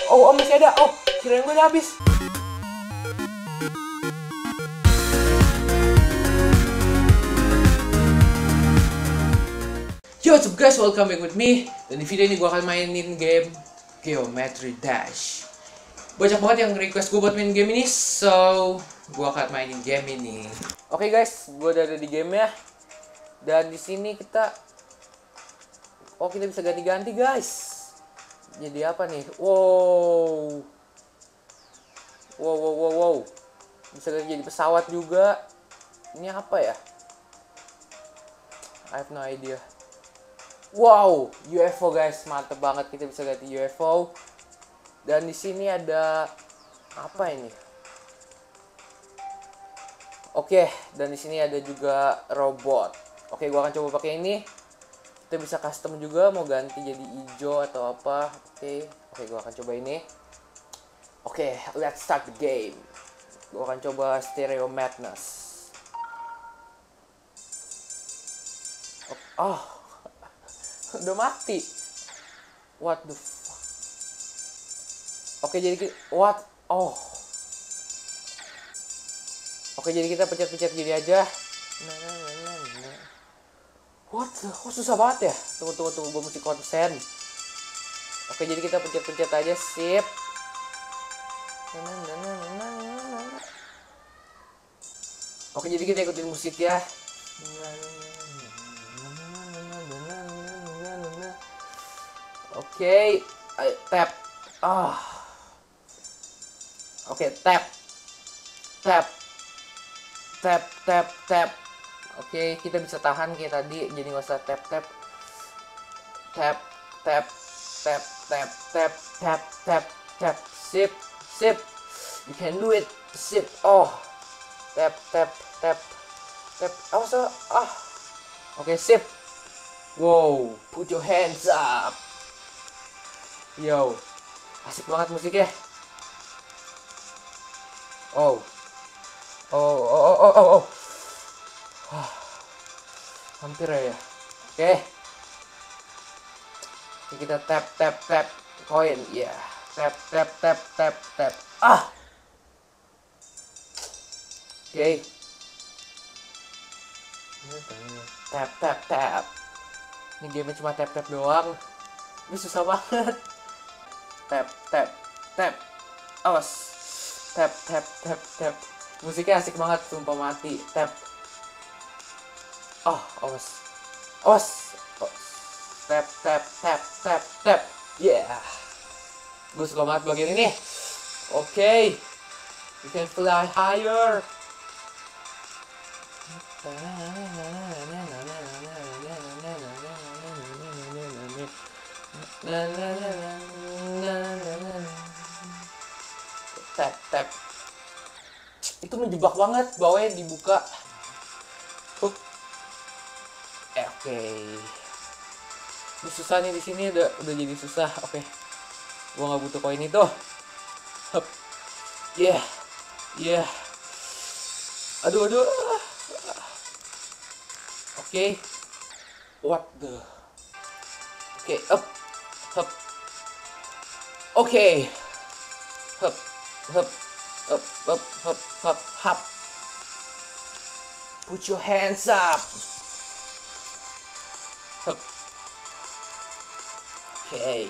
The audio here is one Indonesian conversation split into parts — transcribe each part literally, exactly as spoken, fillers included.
oh, oh masih ada. Oh, kirain gue udah habis. Yo, what's up guys, welcome back with me. Dan di video ini gue akan mainin game Geometry Dash. Banyak banget yang request gue buat main game ini, so gue akan mainin game ini. Oke okay guys, gue udah ada di game ya. Dan di sini kita, oh kita bisa ganti-ganti guys. Jadi apa nih? Wow, wow, wow, wow, wow. Bisa jadi pesawat juga. Ini apa ya? I have no idea. Wow, U F O guys, mantep banget, kita bisa ganti U F O. Dan di sini ada apa ini? Oke, dan di sini ada juga robot. Oke, gua akan coba pakai ini. Kita bisa custom juga, mau ganti jadi hijau atau apa. Oke, oke, gua akan coba ini. Oke, let's start the game. Gua akan coba Stereo Madness. Oh. Udah mati. What the fuck? Oke, jadi kita, what? Oh. Oke, jadi kita pencet-pencet gini aja. Nah, nah, nah, nah. What the? Kok susah banget ya? Tunggu, tunggu, tunggu. Gue mesti konsen. Oke, jadi kita pencet-pencet aja. Sip. Nah, nah, nah, nah, nah, nah, nah. Oke, jadi kita ikutin musik ya. Oke, okay. Tap. Ah. Oke, okay, tap. Tap. Tap, tap, tap. Oke, okay, kita bisa tahan kayak tadi, jadi nggak usah tap, tap. Tap, tap, tap, tap, tap, tap, tap, tap. Sip, sip. You can do it. Sip. Oh. Tap, tap, tap. Tap. Oh, so. Ah. Oke, okay, sip. Wow, put your hands up. Yo, asik banget musiknya. Oh, oh, oh, oh, oh, oh, oh. Ah, hampir ya. Oke, okay. Kita tap, tap, tap, koin, ya, yeah. Tap, tap, tap, tap, tap. Ah, oke. Okay. Tap, tap, tap. Ini game cuma tap, tap doang. Ini susah banget. Tap, tap, tap. Awas. Tap, tap, tap, tap. Musiknya asik banget, sumpah mati. Tap. Oh, awas. Awas. Tap, tap, tap, tap, tap. Yeah. Gue suka banget bagian ini. Oke. Okay. You can fly higher. Tap, tap. Itu menjebak banget, bawahnya dibuka. Hook. Eh, oke. Okay. Ini susah nih di sini, udah udah jadi susah. Oke. Okay. Gua nggak butuh koin itu. Hup. Yeah. Yeah. Aduh, aduh. Oke. Okay. What the? Oke, okay, up. Hup. Oke. Okay. Hup. Hup, hup, hup, hup, hup, hup. Put your hands up. Hup. Oke. Okay.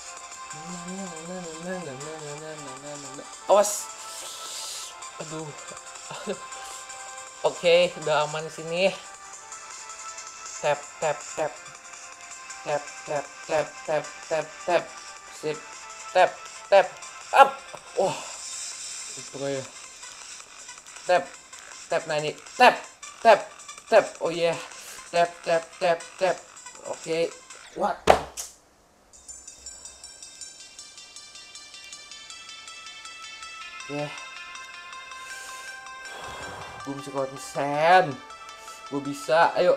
Awas. Aduh. Oke, okay, udah aman di sini. Tap, tap, tap. Tap, tap, tap, tap, tap, tap. Sip. Tap, tap. Up. Wah. Itu kayak tap, tap, nah ini tap, tap, tap, oh yeah, tap, tap, tap, tap, oke, okay. What? Ya, yeah. Gue bisa konsen, gue bisa, ayo.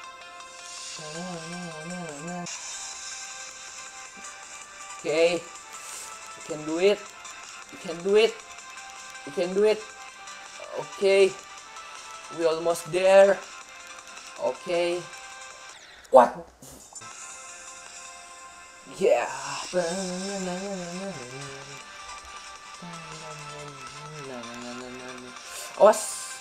Oke, okay. You can do it, you can do it. You can do it. Okay. We almost there. Okay. What? Yeah. Awas.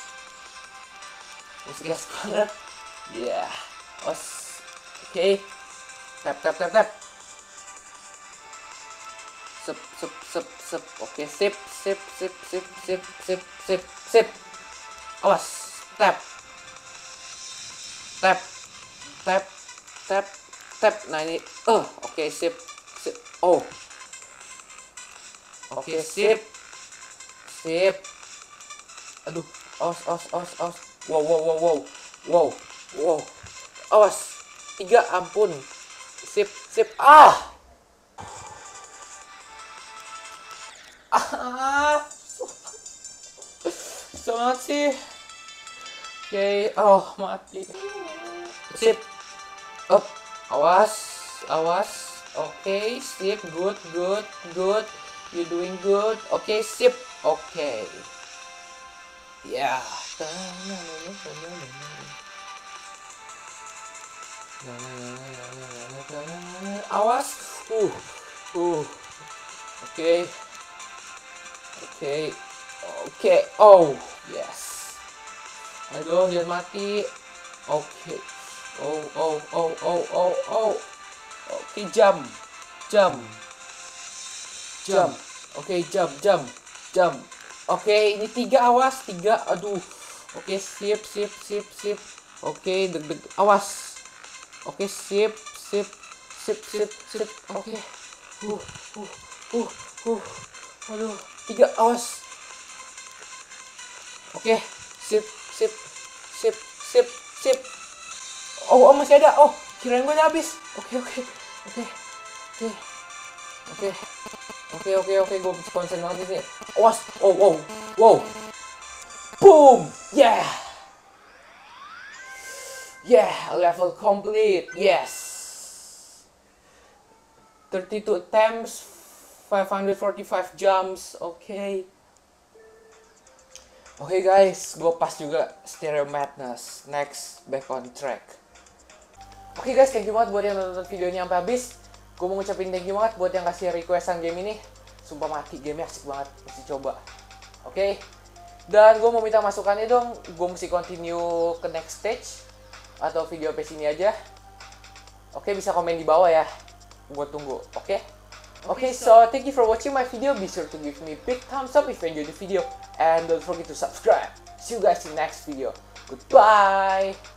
Musik gas banget. Ya. Yeah. Awas. Oke. Okay. Tap tap tap tap. Sip sip sip sip. Oke, okay. Sip sip sip sip sip sip sip sip. Awas. Tap. Tap. Tap. Tap. Tap. Nah ini. Oh, oke, okay. Sip. Sip. Oh. Oke, okay, sip. Sip. Aduh. Awas, awas, awas, awas. Wow, wow, wow, wow. Wow. Wow. Awas. Tiga, ampun. Sip, sip. Ah. Ah. Susah banget sih. Oke, okay. Oh, mati. Sip. Up. Awas, awas. Oke, okay. Sip. Good, good, good. You doing good. Oke, okay. Sip. Oke. Okay. Ya. Awas. Uh. Uh. Oke. Okay. Oke. Okay. Oke. Okay. Oh, yes. Aduh, jangan mati. Oke. Okay. Oh, oh, oh, oh, oh, oh. Oke, okay, jump. Jump. Jump. Oke, okay, jump, jump. Jump. Oke, okay, ini tiga, awas, tiga. Aduh. Oke, okay, sip, sip, sip, sip. Oke, okay, deg-deg. Awas. Oke, okay, sip, sip, sip, sip, sip. Oke. Okay. Uh, uh, uh, uh. Aduh, tiga, awas. Oke, okay, sip, sip, sip, sip, sip. Oh, oh masih ada. Oh, kirain gue udah habis. Oke, okay, oke, okay, oke, okay, oke, okay. oke. Oke oke oke, gue konsen banget di sini. Awas, oh wow, wow, boom, yeah, yeah, level complete, yes. thirty-two attempts, five hundred forty-five jumps, oke. Okay. Oke okay guys, gue pas juga Stereo Madness. Next, back on track. Oke okay guys, thank you banget buat yang nonton videonya sampai habis. Gue mau ngucapin thank you banget buat yang kasih requestan game ini. Sumpah mati, gamenya asik banget, mesti coba. Oke, okay? Dan gue mau minta masukannya dong. Gue mesti continue ke next stage atau video sampai sini aja. Oke, okay, bisa komen di bawah ya. Gue tunggu, oke? Okay? Oke, okay, so thank you for watching my video. Be sure to give me a big thumbs up if you enjoyed the video. And don't forget to subscribe. See you guys in the next video. Goodbye!